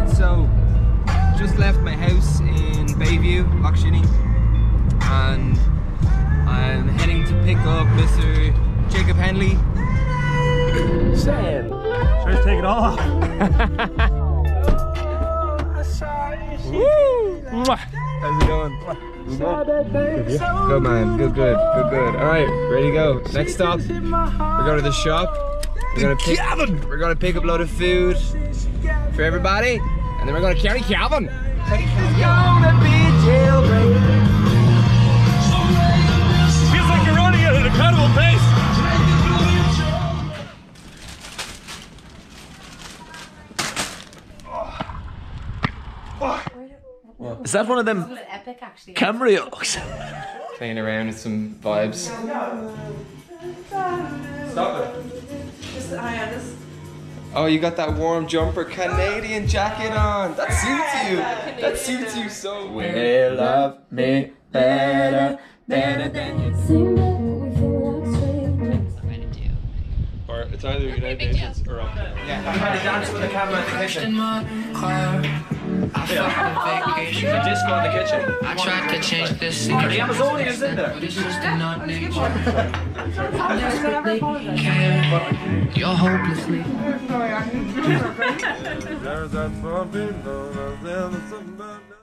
Alright, so just left my house in Bayview, Lochshiny, and I'm heading to pick up Mr. Jacob Henley. Sam! Try to take it off. Woo! How's it going? Good man, good. Alright, ready to go. Next stop, we're going to the shop. We're gonna pick up a load of food for everybody, and then we're gonna carry Calvin. Gonna be jailbreak. Feels like you're running at an incredible pace. Is that one of them Camryos? Playing around with some vibes. Stop it. Oh, you got that warm jumper Canadian jacket on. That suits you. That suits you so well. Will love me better than you. Or it's either United Nations or up there. Yeah, I'm trying to dance with the camera in the kitchen. I vacation. The disco in the kitchen. I tried to change this scene. The Amazonians in there. But it's just not nature. You're hopelessly. There's that puppy,